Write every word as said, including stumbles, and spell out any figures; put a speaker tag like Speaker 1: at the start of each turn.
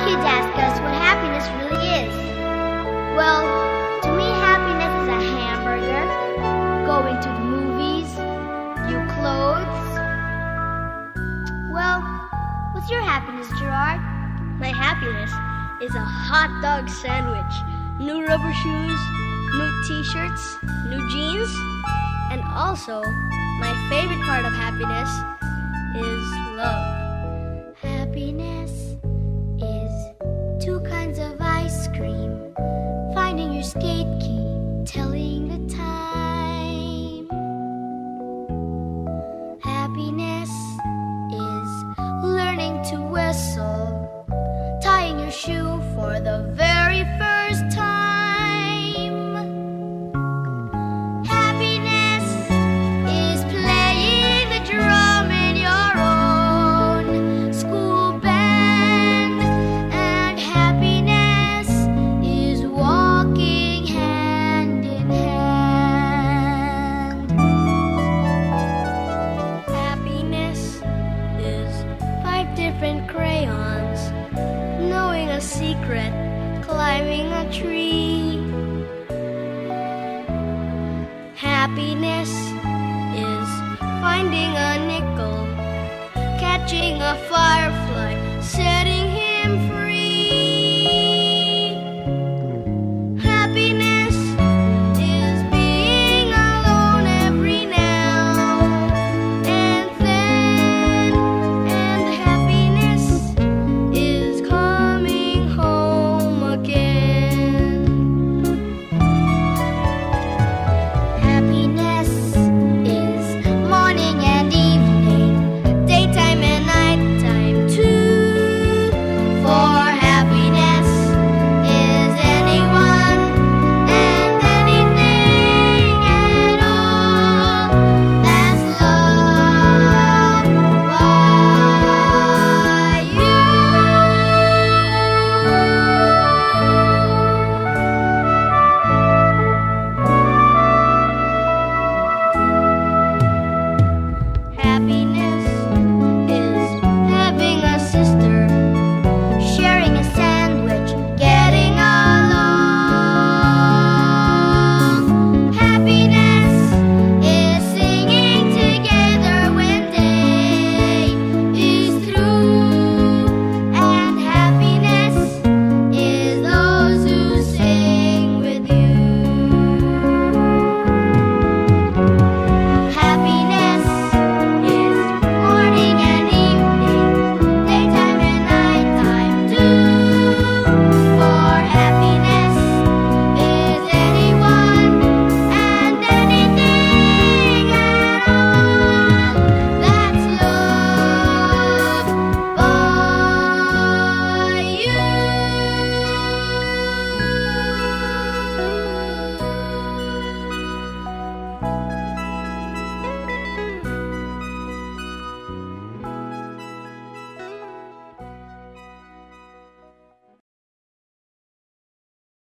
Speaker 1: kids ask us what happiness really is. Well, to me, happiness is a hamburger, going to the movies, new clothes. Well, what's your happiness, Gerard?
Speaker 2: My happiness is a hot dog sandwich, new rubber shoes, new t-shirts, new jeans, and also my favorite part of happiness is love.
Speaker 1: Happiness is two kinds of ice cream, finding your skate key, telling the time. Happiness is learning to whistle, tying your shoe for the very first time. Happiness is playing the drum in your own school band, and happiness is walking hand in hand. Happiness is five different crayons, knowing a secret, climbing a tree. Happiness is finding a nickel, catching a firefly.